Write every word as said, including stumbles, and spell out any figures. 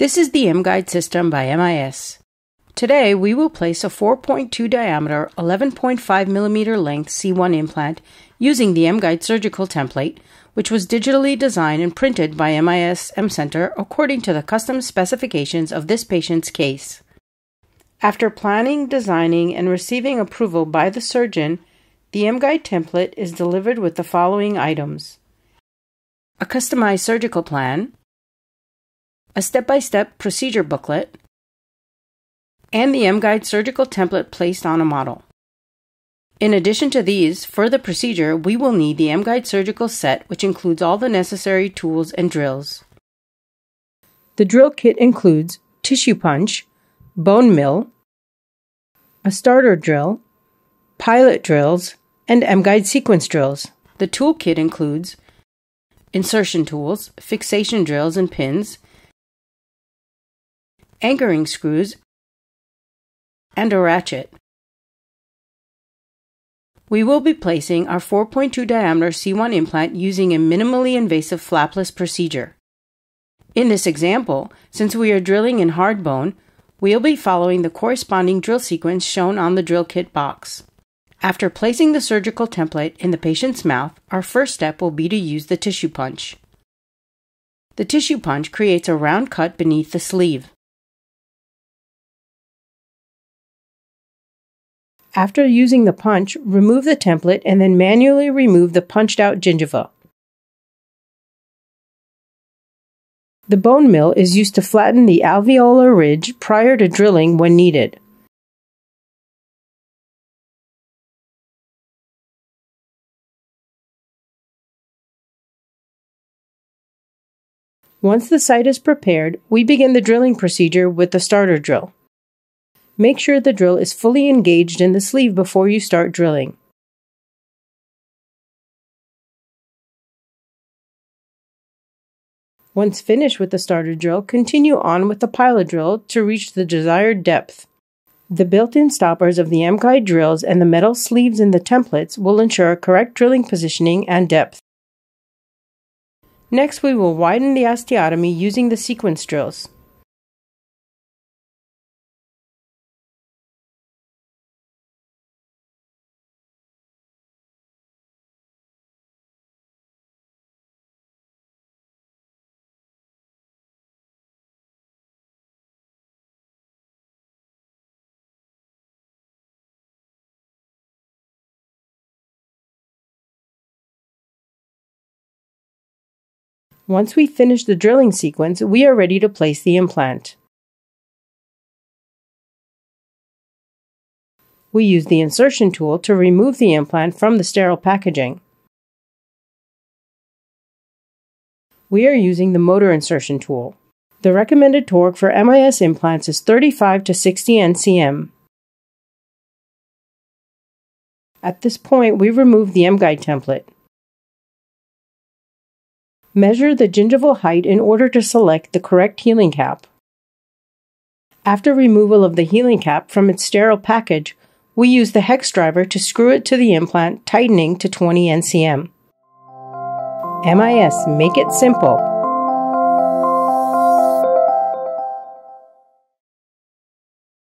This is the MGUIDE system by M I S. Today we will place a four point two diameter, eleven point five millimeter length C one implant using the MGUIDE surgical template, which was digitally designed and printed by M I S MCENTER according to the custom specifications of this patient's case. After planning, designing, and receiving approval by the surgeon, the MGUIDE template is delivered with the following items: a customized surgical plan, a step-by-step procedure booklet, and the MGUIDE surgical template placed on a model. In addition to these, for the procedure, we will need the MGUIDE Surgical Set, which includes all the necessary tools and drills. The drill kit includes tissue punch, bone mill, a starter drill, pilot drills, and MGUIDE sequence drills. The tool kit includes insertion tools, fixation drills and pins, anchoring screws, and a ratchet. We will be placing our four point two diameter C one implant using a minimally invasive flapless procedure. In this example, since we are drilling in hard bone, we will be following the corresponding drill sequence shown on the drill kit box. After placing the surgical template in the patient's mouth, our first step will be to use the tissue punch. The tissue punch creates a round cut beneath the sleeve. After using the punch, remove the template and then manually remove the punched out gingiva. The bone mill is used to flatten the alveolar ridge prior to drilling when needed. Once the site is prepared, we begin the drilling procedure with the starter drill. Make sure the drill is fully engaged in the sleeve before you start drilling. Once finished with the starter drill, continue on with the pilot drill to reach the desired depth. The built-in stoppers of the MGUIDE drills and the metal sleeves in the templates will ensure correct drilling positioning and depth. Next, we will widen the osteotomy using the sequence drills. Once we finish the drilling sequence, we are ready to place the implant. We use the insertion tool to remove the implant from the sterile packaging. We are using the motor insertion tool. The recommended torque for M I S implants is thirty-five to sixty N C M. At this point, we remove the MGUIDE template. Measure the gingival height in order to select the correct healing cap. After removal of the healing cap from its sterile package, we use the hex driver to screw it to the implant, tightening to twenty N C M. M I S, make it simple.